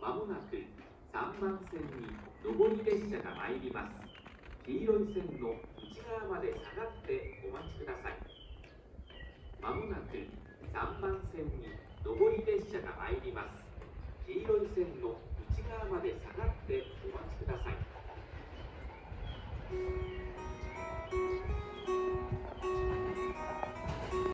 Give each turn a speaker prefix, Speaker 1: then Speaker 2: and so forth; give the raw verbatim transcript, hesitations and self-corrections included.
Speaker 1: まもなくさんばん線に上り列車が参ります。黄色い線の内側まで下がってお待ちください。まもなくさんばん線に上り列車が参ります。黄色い線の内側まで下がってお待ちください。